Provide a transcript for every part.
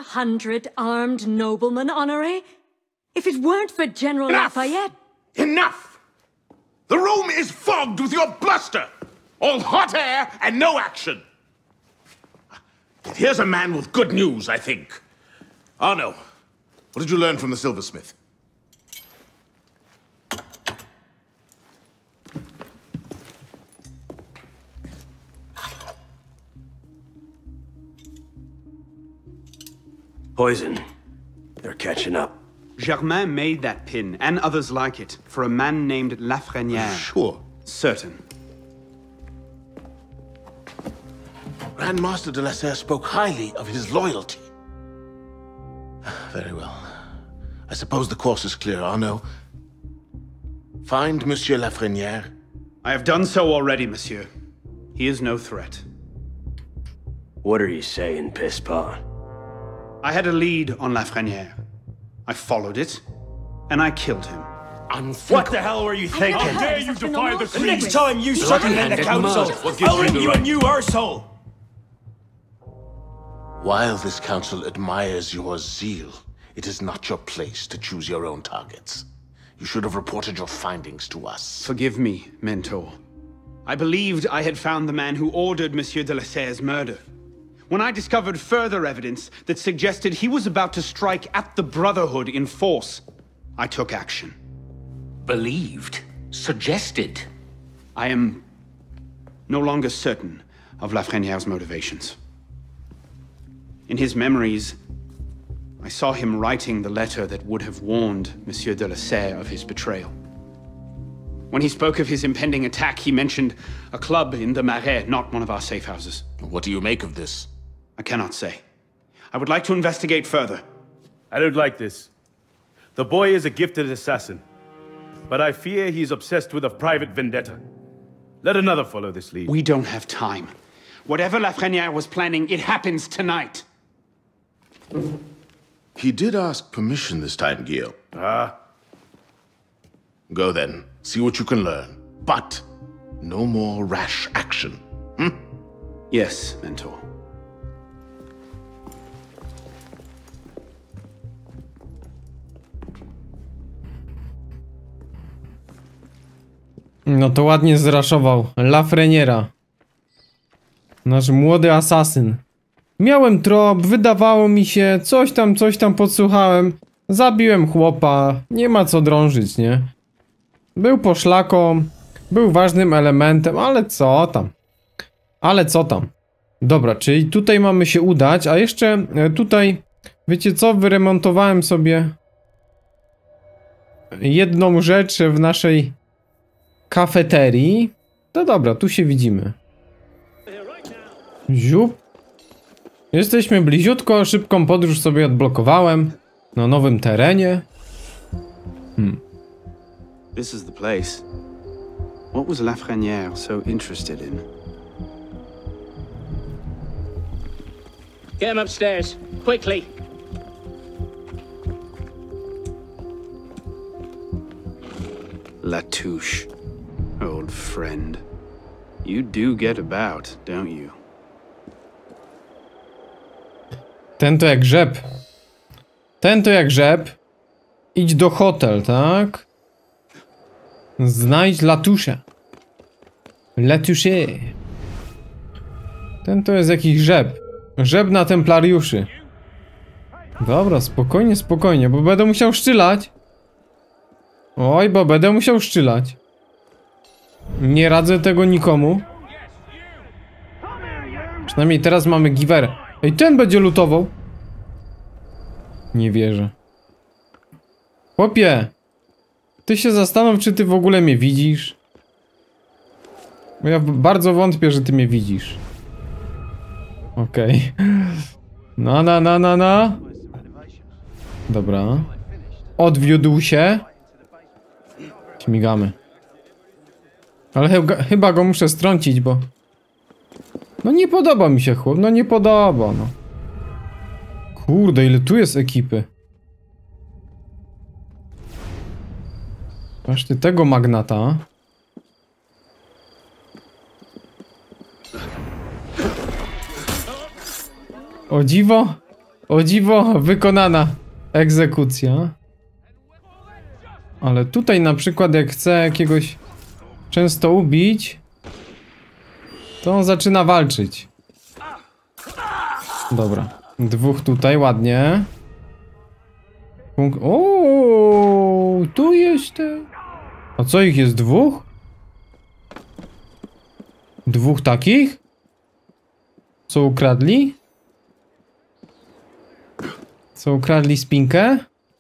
400 armed noblemen, Honoré? If it weren't for General Lafayette... Enough! The room is fogged with your bluster! All hot air and no action! Yet here's a man with good news, I think. Arno, what did you learn from the silversmith? Poison. They're catching up. Germain made that pin, and others like it, for a man named Lafreniere. Sure. Certain. Grandmaster de la Serre spoke highly of his loyalty. Very well. I suppose the course is clear, Arno. Find Monsieur Lafreniere. I have done so already, monsieur. He is no threat. What are you saying, Pisspot? I had a lead on Lafreniere. I followed it, and I killed him. What the hell were you thinking? How dare you defy the The next time you circumvent the council, I'll ring you a new arsehole! While this council admires your zeal, it is not your place to choose your own targets. You should have reported your findings to us. Forgive me, Mentor. I believed I had found the man who ordered Monsieur de la Serre's murder. When I discovered further evidence that suggested he was about to strike at the Brotherhood in force, I took action. Believed? Suggested? I am no longer certain of Lafreniere's motivations. In his memories, I saw him writing the letter that would have warned Monsieur de la Serre of his betrayal. When he spoke of his impending attack, he mentioned a club in the Marais, not one of our safe houses. What do you make of this? I cannot say. I would like to investigate further. I don't like this. The boy is a gifted assassin, but I fear he's obsessed with a private vendetta. Let another follow this lead. We don't have time. Whatever Lafreniere was planning, it happens tonight. He did ask permission this time, Guillaume. Go then. See what you can learn. But no more rash action. Yes, Mentor. No to ładnie zraszował Lafreniera. Nasz młody asasyn. Miałem trop, wydawało mi się, coś tam podsłuchałem. Zabiłem chłopa, nie ma co drążyć, nie? Był poszlaką, był ważnym elementem, ale co tam? Ale co tam? Dobra, czyli tutaj mamy się udać, a jeszcze tutaj, wiecie co, wyremontowałem sobie jedną rzecz w naszej kafeterii. No dobra, tu się widzimy. Ziup. Jesteśmy bliziutko, szybką podróż sobie odblokowałem na nowym terenie. This is the place. What was Lafreniere so interested in? Get him upstairs, quickly. Latouche, old friend. You do get about, don't you? Ten to jak rzep. Ten to jak rzep. Idź do hotel, tak? Znajdź Latouche. Latouche. Ten to jest jakiś rzep. Rzep na templariuszy. Dobra, spokojnie, spokojnie, bo będę musiał szczylać. Oj, bo będę musiał szczylać. Nie radzę tego nikomu. Przynajmniej teraz mamy giwerę. Ej, ten będzie lutował. Nie wierzę. Chłopie, ty się zastanów, czy ty w ogóle mnie widzisz. Bo ja bardzo wątpię, że ty mnie widzisz. Okej. No. Dobra. Odwiódł się. Śmigamy. Ale chyba go muszę strącić, bo... No nie podoba mi się chłop, no nie podoba, no. Kurde, ile tu jest ekipy. Aż ty tego magnata. O dziwo, wykonana egzekucja. Ale tutaj na przykład jak chcę jakiegoś często ubić, to on zaczyna walczyć. Dobra. 2 tutaj, ładnie. O, tu jeszcze. A co, ich jest 2? 2 takich? Co ukradli? Co ukradli spinkę?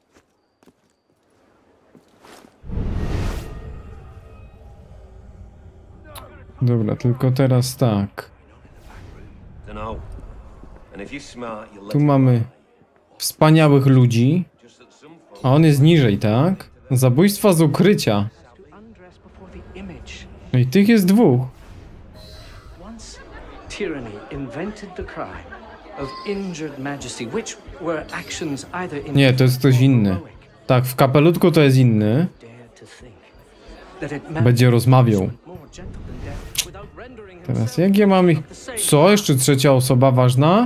Dobra, tylko teraz tak. Tu mamy wspaniałych ludzi. A on jest niżej, tak? Zabójstwa z ukrycia. No i tych jest 2. Tyranny invented the crime of injured majesty, which were actions either Nie, to jest ktoś inny. Tak, w kapelutku to jest inny. Będzie rozmawiał. Teraz jak ja mam ich... Co? Jeszcze trzecia osoba ważna?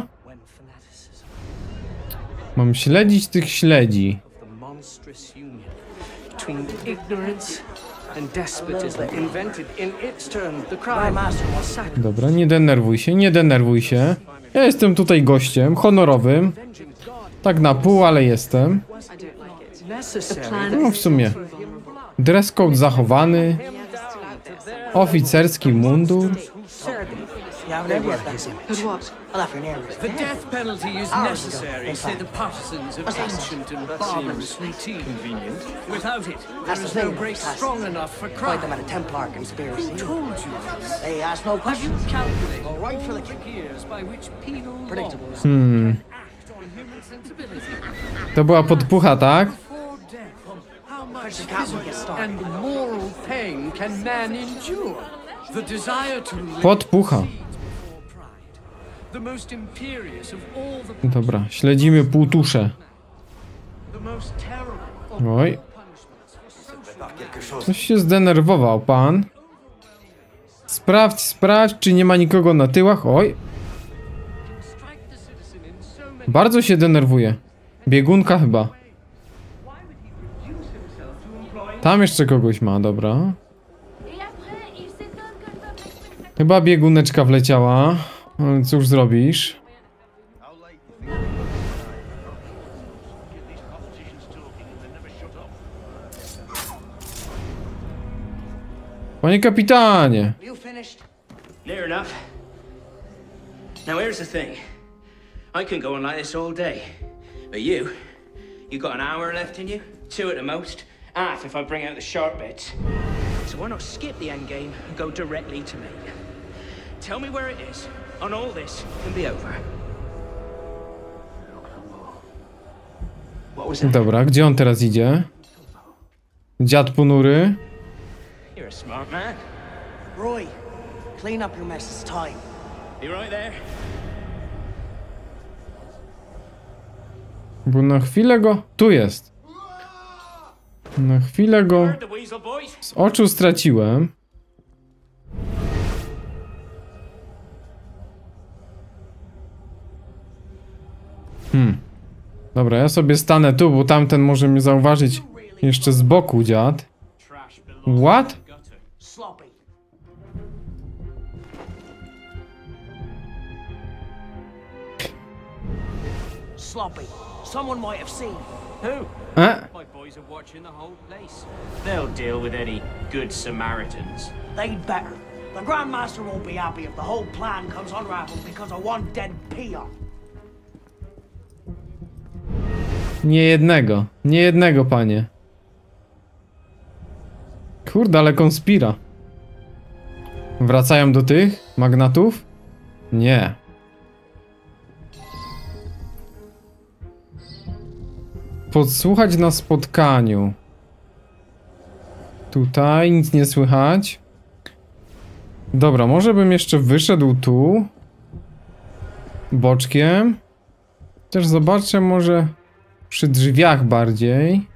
Mam śledzić tych śledzi. Dobra, nie denerwuj się, nie denerwuj się. Ja jestem tutaj gościem, honorowym. Tak na pół, ale jestem. No w sumie. Dress code zachowany. Oficerski mundur. The death penalty is necessary, say the partisans of ancient and barbarous routine. Convenient. Without it, there is no break strong enough for crime. Them at a Templar conspiracy. Who told you this? They ask no Have you questions. calculated Go right for the all the years by which penal predictable. laws act on human sensibility? To była podpucha, tak? Before death, how much physical and moral pain can man endure? The desire to live Podpucha. the most imperious of all the Dobra, śledzimy półtusze. most terrible. Oj. Coś się zdenerwował pan. Sprawdź, sprawdź, czy nie ma nikogo na tyłach. Oj. Bardzo się denerwuje. Biegunka chyba. Tam jeszcze kogoś ma, dobra. Chyba bieguneczka wleciała. Ale cóż zrobisz? Panie kapitanie. You finished? Near enough. Now here's the thing. I can go on like this all day. But you got an hour left in you? 2 at the most. Half if I bring out the sharp bits. So why not skip the end game and go directly to me? Tell me where it is, and all this can be over. What was that? Dobra, gdzie on teraz idzie? Dziad ponury. You're a smart man. Roy, clean up your mess. It's time. You right there? Bo na chwilę go... Tu jest. Na chwilę go Heard the weasel, boys? z oczu straciłem. Dobra, ja sobie stanę tu, bo tamten może mnie zauważyć jeszcze z boku, dziad. What? Sloppy. Sloppy. Someone might have seen. Who? E? My boys are watching the whole place. They'll deal with any good Samaritans. They'd better. The Grandmaster won't be happy if the whole plan comes unraveled because of one dead peon. Nie jednego, panie. Kurde, ale konspira. Wracają do tych magnatów? Nie. Podsłuchać na spotkaniu. Tutaj nic nie słychać. Dobra, może bym jeszcze wyszedł tu. Boczkiem. Też zobaczę może przy drzwiach bardziej.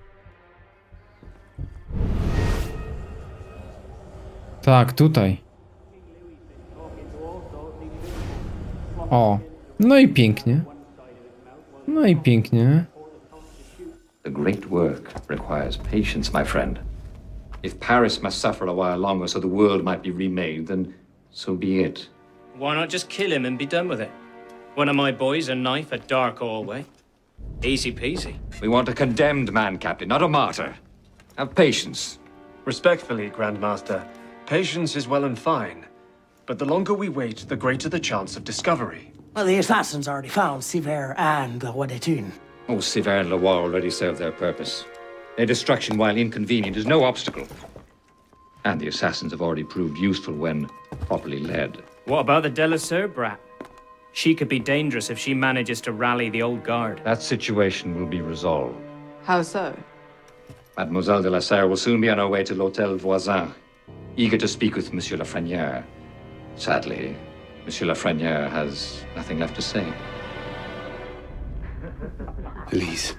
Tak, tutaj. O, no i pięknie. No i pięknie. The great work requires patience, my friend. If Paris must suffer a while longer so the world might be remade, then so be it. Why not just kill him and be done with it? One of my boys, a knife, a dark hallway. Easy peasy. We want a condemned man, Captain, not a martyr. Have patience. Respectfully, Grandmaster, patience is well and fine. But the longer we wait, the greater the chance of discovery. Well, the assassins already found Siver and Roi de Thun. Oh, Siver and Leroy already served their purpose. Their destruction, while inconvenient, is no obstacle. And the assassins have already proved useful when properly led. What about the Delasur brat? She could be dangerous if she manages to rally the old guard. That situation will be resolved. How so? Mademoiselle de la Serre will soon be on her way to l'Hôtel Voisin, eager to speak with Monsieur Lafrenière. Sadly, Monsieur Lafrenière has nothing left to say. Elise.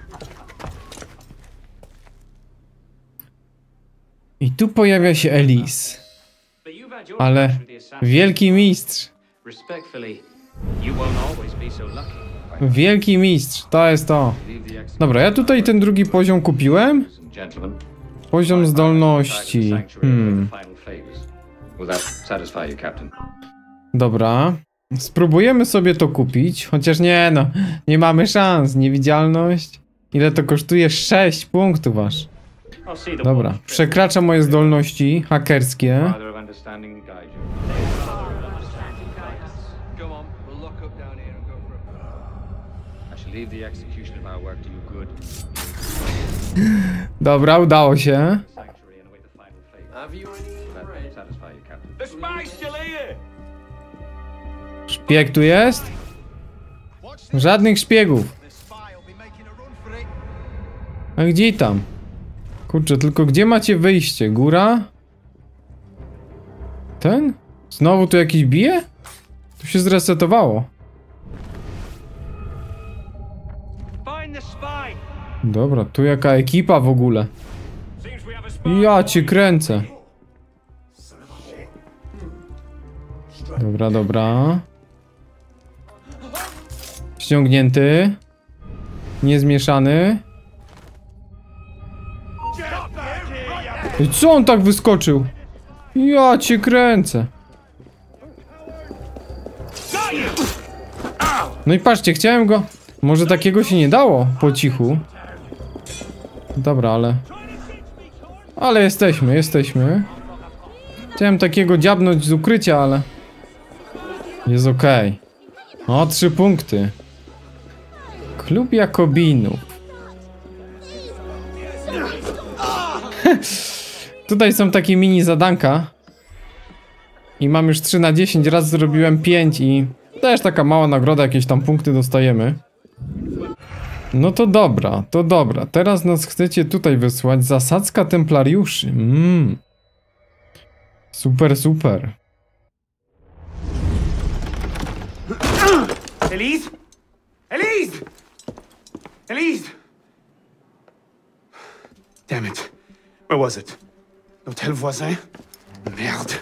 I tu pojawia się Elise. Ale wielki mistrz. Respectfully, you won't always be so lucky. Wielki mistrz, to jest to. Dobra, ja tutaj ten drugi poziom kupiłem. Poziom zdolności. Dobra. Spróbujemy sobie to kupić. Chociaż nie no, nie mamy szans. Niewidzialność. Ile to kosztuje? 6 punktów aż. Dobra, przekracza moje zdolności hakerskie. Dobra, udało się. Szpieg tu jest? Żadnych szpiegów. A gdzie tam? Kurczę, tylko gdzie macie wyjście? Góra? Ten? Znowu tu jakiś bije? Tu się zresetowało. Dobra, tu jaka ekipa w ogóle. Ja cię kręcę. Dobra, dobra. Ściągnięty. Niezmieszany. I co on tak wyskoczył? Ja cię kręcę. No i patrzcie, chciałem go... Może takiego się nie dało po cichu. Dobra, ale jesteśmy. Chciałem takiego dziabnąć z ukrycia, ale... Jest okej. O, 3 punkty. Klub Jakobinów. Tutaj są takie mini zadanka. I mam już 3 na 10, raz zrobiłem 5 i... Też taka mała nagroda, jakieś tam punkty dostajemy. No to dobra, to dobra. Teraz nas chcecie tutaj wysłać. Zasadzka templariuszy. Super, super. Elise? Elise! Elise! Damn it. Where was it? L'Hôtel Voisin? Merde.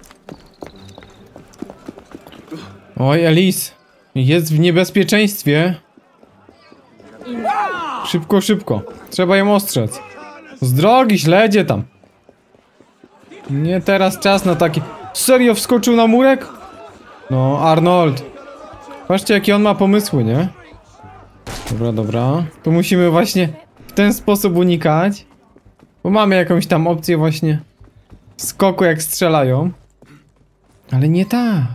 Oj, Elise. Jest w niebezpieczeństwie. Szybko, szybko. Trzeba ją ostrzec. Z drogi, śledzie tam. Nie teraz czas na taki... Serio wskoczył na murek? No, Arnold. Patrzcie, jakie on ma pomysły, nie? Dobra, dobra. Tu musimy właśnie w ten sposób unikać. Bo mamy jakąś tam opcję właśnie skoku, jak strzelają. Ale nie tak.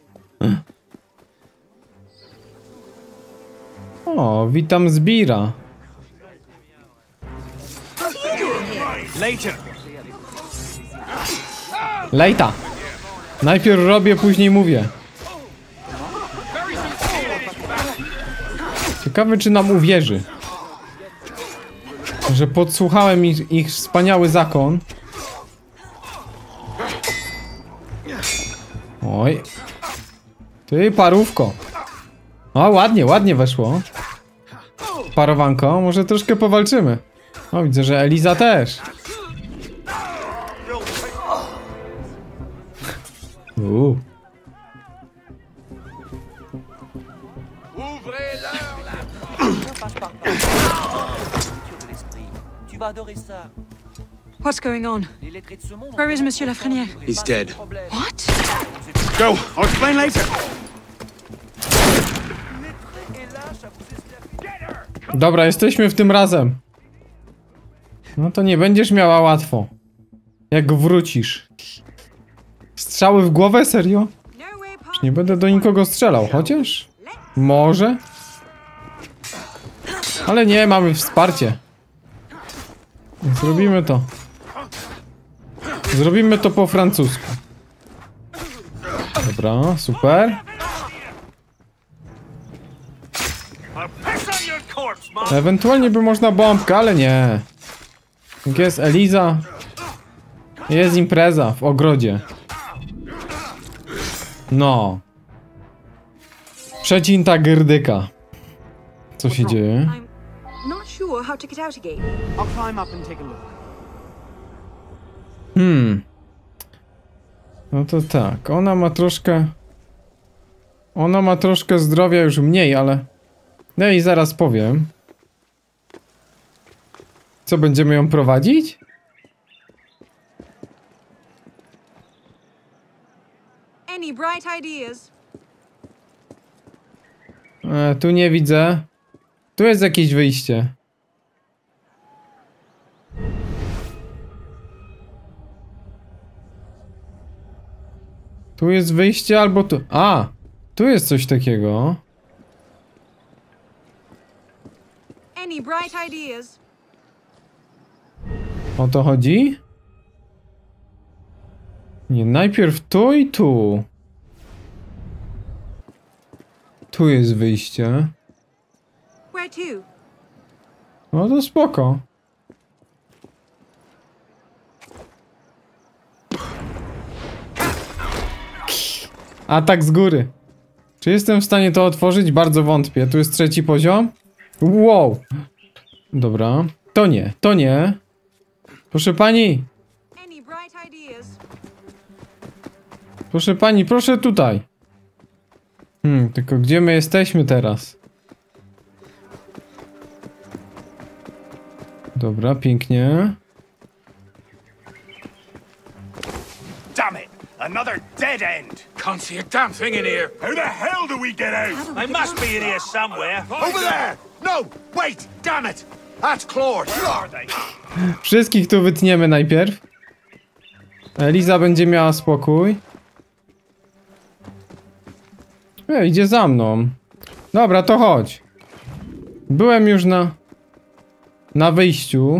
O, witam Zbira. Lejta. Najpierw robię, później mówię. Ciekawe, czy nam uwierzy, że podsłuchałem ich wspaniały zakon. Oj. Ty, parówko. O, ładnie, ładnie weszło. Parowanko, może troszkę powalczymy. O, widzę, że Eliza też. What's going on? Where is Monsieur Lafrenière? He's dead. What? Go! I'll explain later! Dobra, jesteśmy w tym razem. No to nie będziesz miała łatwo. Jak wrócisz. Strzały w głowę? Serio? Już nie będę do nikogo strzelał, chociaż? Może? Ale nie, mamy wsparcie. Zrobimy to. Zrobimy to po francusku. Dobra, super. Ewentualnie by można bombkę, ale nie. Jak jest Eliza. Jest impreza w ogrodzie. No. Przecinta gyrdyka. Co się dzieje? No to tak, ona ma troszkę zdrowia już mniej, ale... No i zaraz powiem. Co, będziemy ją prowadzić? Any bright ideas? Tu nie widzę. Tu jest jakieś wyjście. Tu jest wyjście albo tu... A! Tu jest coś takiego. Any bright ideas? O to chodzi? Nie, najpierw tu i tu. Tu jest wyjście. Where to? No to spoko. Atak z góry. Czy jestem w stanie to otworzyć? Bardzo wątpię. Tu jest 3. poziom. Wow. Dobra. To nie, to nie. Proszę pani. Proszę pani, proszę tutaj. Tylko gdzie my jesteśmy teraz? Dobra, pięknie. Damn it! Another dead end! Can't see a damn thing in here! How the hell do we get out? I must be in here somewhere. Over there! No! Wait! Damn it! That's Claude! Who are they? Wszystkich tu wytniemy najpierw. Eliza będzie miała spokój. Idzie za mną. Dobra, to chodź. Byłem już na wyjściu.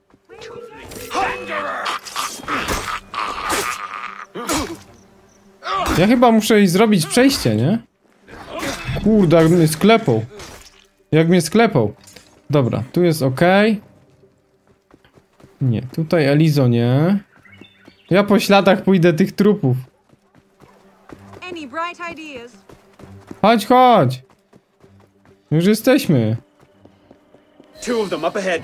Ja chyba muszę jej zrobić przejście, nie? Kurde, jak mnie sklepał. Jak mnie sklepał. Dobra, tu jest ok. Nie, tutaj Elizo nie. Ja po śladach pójdę tych trupów. Chodź, chodź. Już jesteśmy. Two of them up ahead.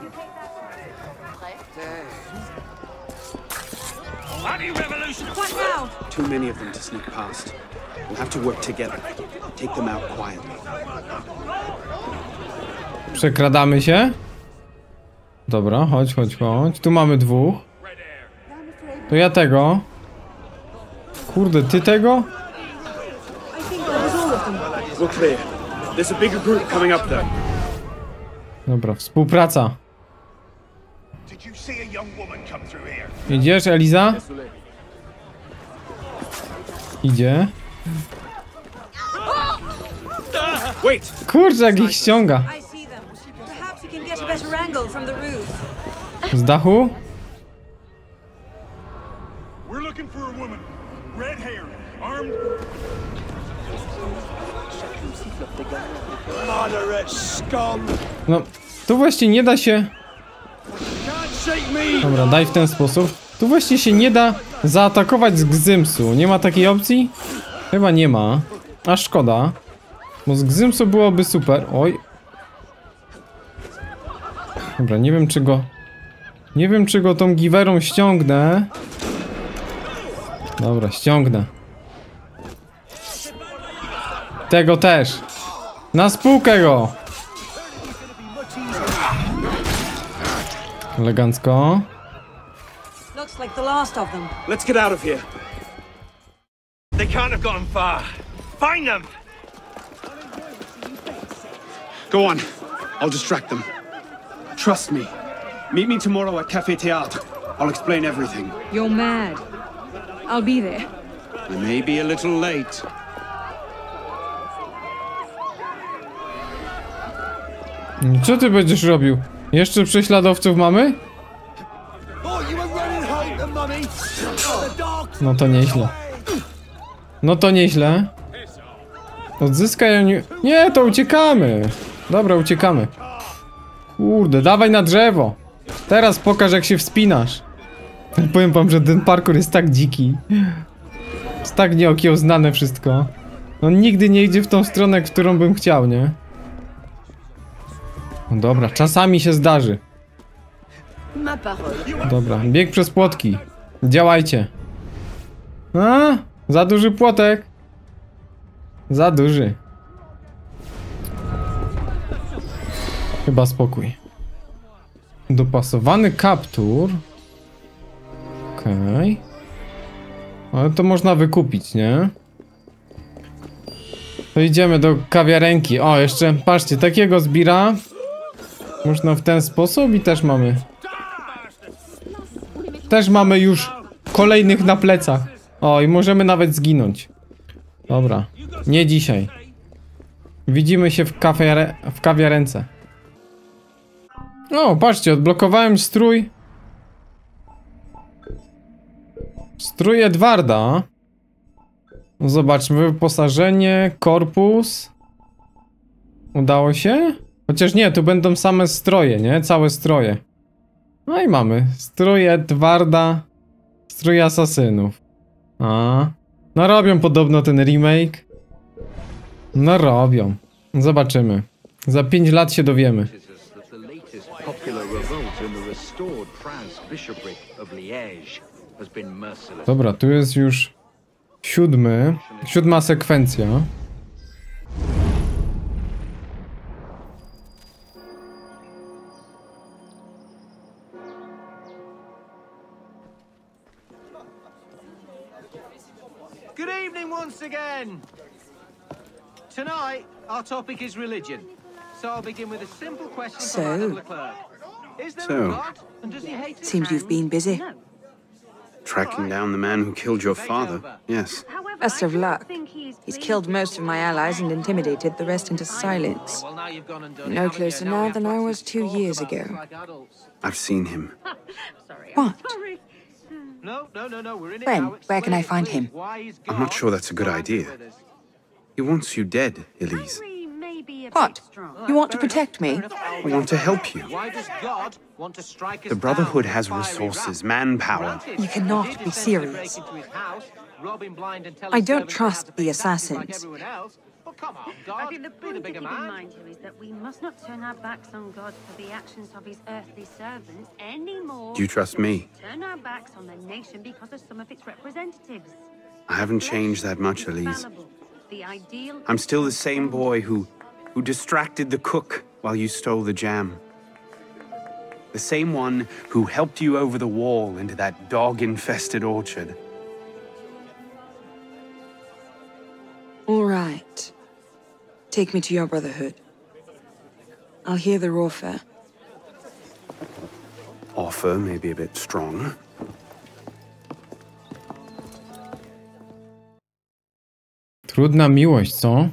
What now? Too many of them to sneak past. We'll have to work together. Take them out quietly. Przekradamy się. Dobra, chodź, chodź, chodź. Tu mamy 2. To ja tego. Kurde, ty tego? We're clear. There's a bigger group coming up there. Dobra, współpraca. Idziesz, Eliza? Idzie. Kurczę, jak ich ściąga. Z dachu? No, tu właśnie nie da się... Dobra, daj w ten sposób. Tu właśnie się nie da zaatakować z Gzymsu. Nie ma takiej opcji? Chyba nie ma. A szkoda. Bo z Gzymsu byłoby super. Oj. Dobra, nie wiem czy go... Nie wiem czy go tą giwerą ściągnę. Dobra, ściągnę. Tego też. Na spółkę go! Elegancko. Looks like the last of them. Let's get out of here. They can't have gone far. Find them! Go on. I'll distract them. Trust me. Meet me tomorrow at Café Théâtre. I'll explain everything. You're mad. I'll be there. I may be a little late. Co ty będziesz robił? Jeszcze prześladowców mamy? No to nieźle. No to nieźle. Odzyskaj... Nie, to uciekamy. Dobra, uciekamy. Kurde, dawaj na drzewo. Teraz pokaż, jak się wspinasz. Powiem wam, że ten parkour jest tak dziki. Jest tak nieokiełznane wszystko. No nigdy nie idzie w tą stronę, którą bym chciał, nie? No dobra, czasami się zdarzy. Dobra, bieg przez płotki. Działajcie. A, za duży płotek. Za duży. Chyba spokój. Dopasowany kaptur. Okej. Ale to można wykupić, nie? To idziemy do kawiarenki. O, jeszcze, patrzcie, takiego zbira. Można w ten sposób i też mamy. Też mamy już kolejnych na plecach. O, i możemy nawet zginąć. Dobra, nie dzisiaj. Widzimy się w kawiarence. O, patrzcie, odblokowałem strój. Strój Edwarda. Zobaczmy, wyposażenie, korpus. Udało się? Chociaż nie, tu będą same stroje, nie? Całe stroje. No i mamy. Strój Edwarda. Strój asasynów. A. No robią podobno ten remake. No robią. Zobaczymy. Za 5 lat się dowiemy. Dobra, tu jest już siódma sekwencja. Good evening once again. Tonight, our topic is religion. So I'll begin with a simple question from Madame Leclerc. Is there a God, and does he hate his Seems you've been busy. Tracking down the man who killed your father. Yes. Best of luck. He's killed most of my allies and intimidated the rest into silence. No closer now than I was 2 years ago. I've seen him. What? When? Where can I find him? I'm not sure that's a good idea. He wants you dead, Elise. What? You want to protect me? I want to help you. The Brotherhood has resources, manpower. You cannot be serious. I don't trust the assassins. I think the point to keep in mind here is that we must not turn our backs on God for the actions of his earthly servants anymore. Do you trust me? Turn our backs on the nation because of some of its representatives. I haven't changed that much, Elise. I'm still the same boy who distracted the cook while you stole the jam. The same one who helped you over the wall into that dog-infested orchard. All right. Take me to your Brotherhood. I'll hear their offer. Offer may be a bit strong. Trudna miłość, co?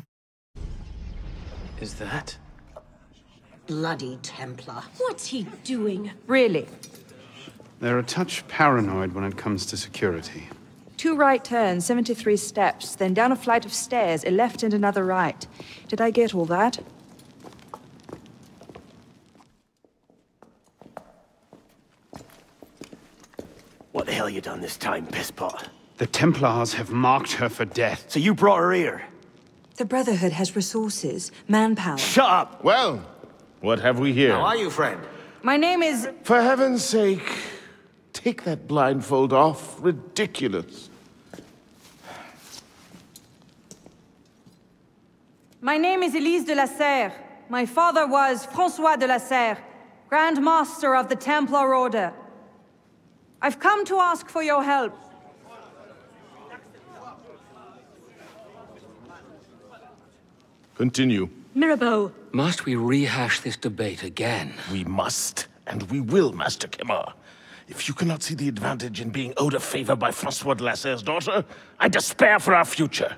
Is that? Bloody Templar. What's he doing? Really? They're a touch paranoid when it comes to security. 2 right turns, 73 steps, then down a flight of stairs, a left and another right. Did I get all that? What the hell you done this time, pisspot? The Templars have marked her for death. So you brought her here? The Brotherhood has resources, manpower. Shut up! Well, what have we here? How are you, friend? My name is... For heaven's sake, take that blindfold off. Ridiculous. My name is Elise de la Serre. My father was François de la Serre, Grand Master of the Templar Order. I've come to ask for your help. Continue. Mirabeau. Must we rehash this debate again? We must, and we will, Master Kimmer. If you cannot see the advantage in being owed a favor by Francois de la Serre's daughter, I despair for our future.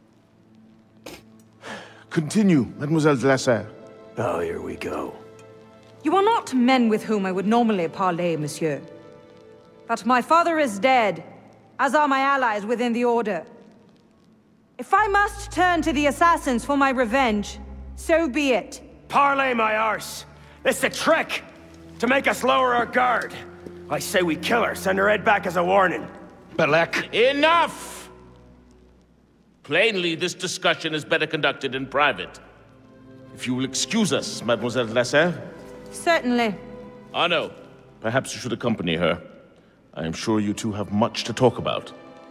Continue, Mademoiselle de la Serre. Oh, here we go. You are not men with whom I would normally parley, monsieur. But my father is dead, as are my allies within the Order. If I must turn to the assassins for my revenge, so be it. Parley, my arse! It's a trick! To make us lower our guard. I say we kill her, send her head back as a warning. Belek. Enough! Plainly, this discussion is better conducted in private. If you will excuse us, Mademoiselle de la Serre. Certainly. Arno, perhaps you should accompany her. I am sure you two have much to talk about.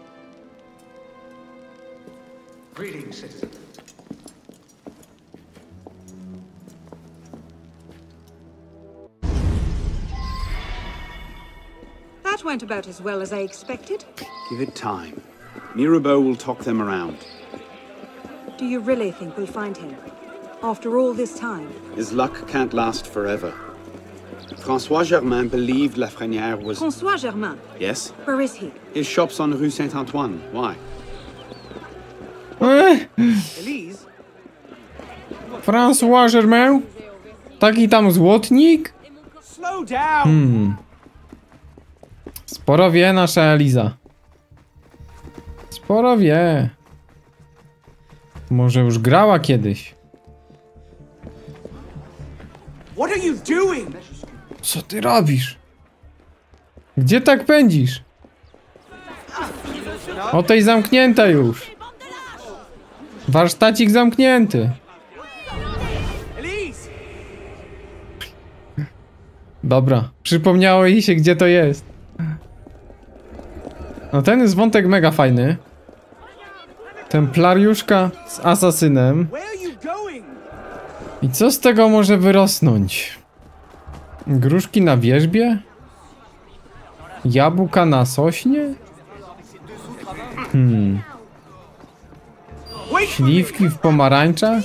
Greetings, citizen. That went about as well as I expected. Give it time. Mirabeau will talk them around. Do you really think we'll find him? After all this time? His luck can't last forever. François Germain believed Lafrenière was... François Germain? Yes? Where is he? His shop's on Rue Saint-Antoine. Why? Elise? François Germain? Taki tam złotnik? Slow down! Sporo wie nasza Eliza. Sporo wie. Może już grała kiedyś. What are you doing? Co ty robisz? Gdzie tak pędzisz? O, tej zamknięta już. Warsztacik zamknięty. Elise! Dobra, przypomniało jej się, gdzie to jest. No ten jest wątek mega fajny. Templariuszka z asasynem. I co z tego może wyrosnąć? Gruszki na wierzbie? Jabłka na sośnie? Śliwki w pomarańczach?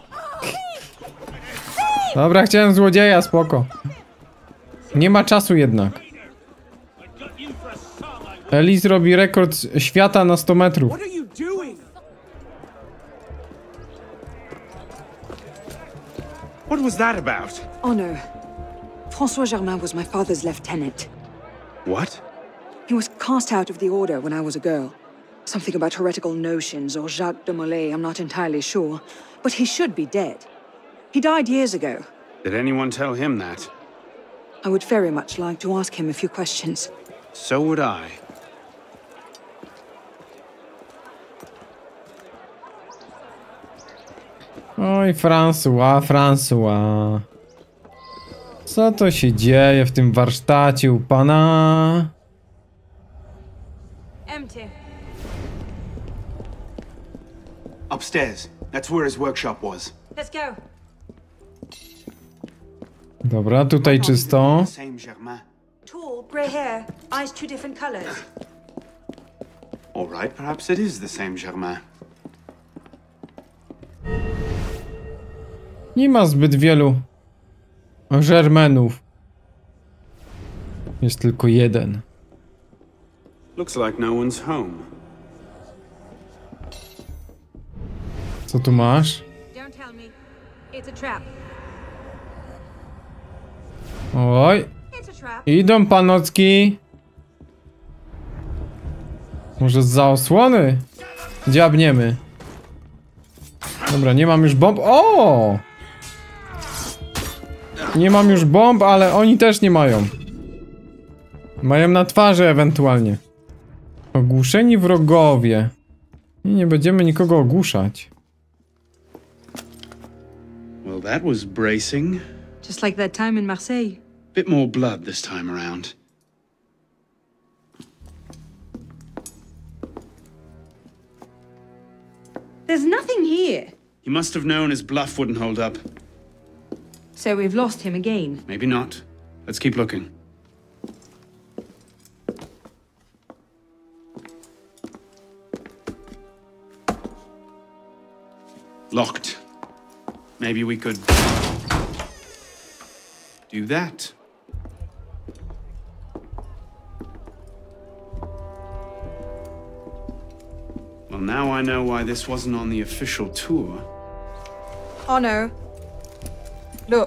Dobra, chciałem złodzieja, spoko. Nie ma czasu jednak. Elise robi rekord świata na 100 metrów. What was that about? Honor. François Germain was my father's lieutenant. What? He was cast out of the Order when I was a girl. Something about heretical notions or Jacques de Molay, I'm not entirely sure. But he should be dead. He died years ago. Did anyone tell him that? I would very much like to ask him a few questions. So would I. Oj, François, François. Co to się dzieje w tym warsztacie u pana? Empty. Upstairs. That's where his workshop was. Let's go. Dobra, tutaj czysto. Same Germain. Tall, grey hair, eyes two different colors. All right, perhaps it is the same Germain. Nie ma zbyt wielu Germenów. Jest tylko jeden. Looks like no one's home. Co tu masz? Don't tell me. It's a trap. Oj. It's a trap. Idą panocki. Może zza osłony? Dziabniemy. Dobra, nie mam już bomb. O! Nie mam już bomb, ale oni też nie mają. Mają na twarzy ewentualnie. Ogłuszeni wrogowie. Nie będziemy nikogo ogłuszać. Well, that was bracing. Just like that time in Marseille. Bit more blood this time around. There's nothing here. He must have known his bluff wouldn't hold up. So we've lost him again. Maybe not. Let's keep looking. Locked. Maybe we could do that. Well, now I know why this wasn't on the official tour. Oh no. Look.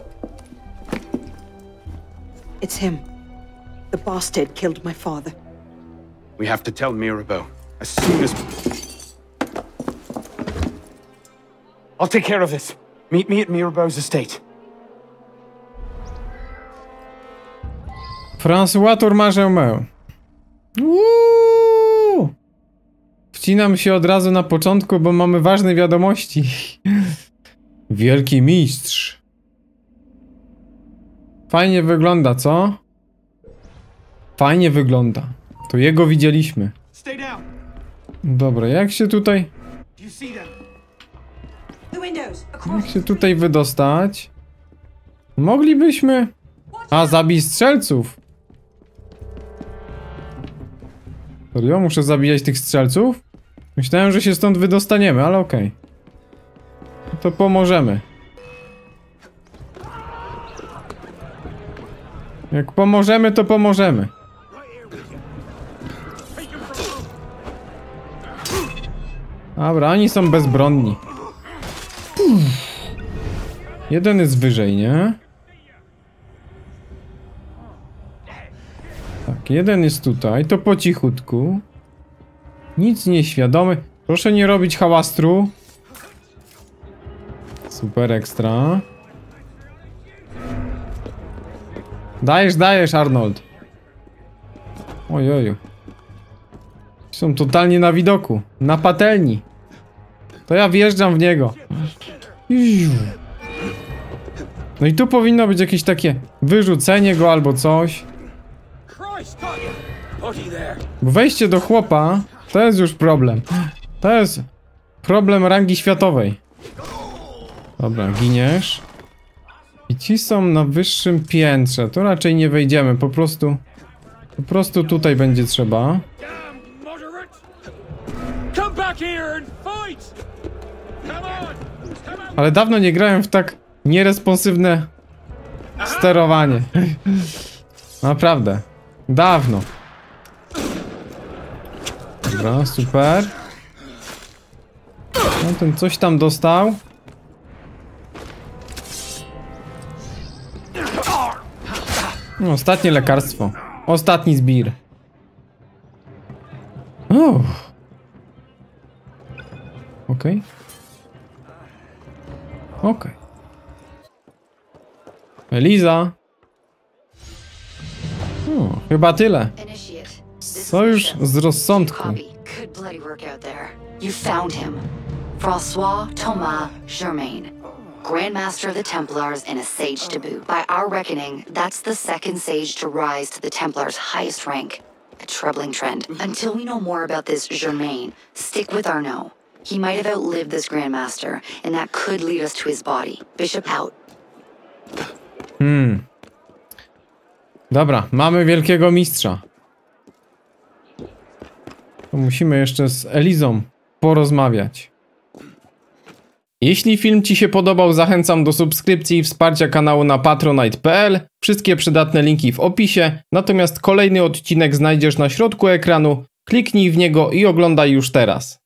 It's him. The bastard killed my father. We have to tell Mirabeau as soon as... I'll take care of this. Meet me at Mirabeau's estate. François Tourmarin. Wcinam się od razu na początku, bo mamy ważne wiadomości. Wielki mistrz. Fajnie wygląda, co? Fajnie wygląda. To jego widzieliśmy. Dobra, jak się tutaj... Jak się tutaj wydostać? Moglibyśmy... A, zabij strzelców. Serio? Muszę zabijać tych strzelców? Myślałem, że się stąd wydostaniemy, ale okej. To pomożemy. Jak pomożemy, to pomożemy. Dobra, oni są bezbronni. Jeden jest wyżej, nie? Tak, jeden jest tutaj, to po cichutku. Nic nieświadomy. Proszę nie robić hałastru. Super ekstra. Dajesz, dajesz, Arnold. Ojoju. Są totalnie na widoku. Na patelni. To ja wjeżdżam w niego. No i tu powinno być jakieś takie wyrzucenie go albo coś. Bo wejście do chłopa to jest już problem. To jest problem rangi światowej. Dobra, giniesz. I ci są na wyższym piętrze. To raczej nie wejdziemy, po prostu tutaj będzie trzeba. Ale dawno nie grałem w tak nieresponsywne sterowanie. Naprawdę. Dawno. Dobra, super. No ten coś tam dostał. No, ostatnie lekarstwo. Ostatni zbir. Okej. Okej. Eliza. Chyba tyle. Sojusz z rozsądku. You found him. François Thomas Germain, Grandmaster of the Templars and a Sage to boot. By our reckoning, that's the second Sage to rise to the Templars' highest rank. A troubling trend. Until we know more about this Germain, stick with Arnaud. He might have outlived this Grandmaster, and that could lead us to his body. Bishop out. Dobra, mamy wielkiego mistrza. To musimy jeszcze z Elizą porozmawiać. Jeśli film Ci się podobał, zachęcam do subskrypcji i wsparcia kanału na patronite.pl. Wszystkie przydatne linki w opisie. Natomiast kolejny odcinek znajdziesz na środku ekranu. Kliknij w niego i oglądaj już teraz.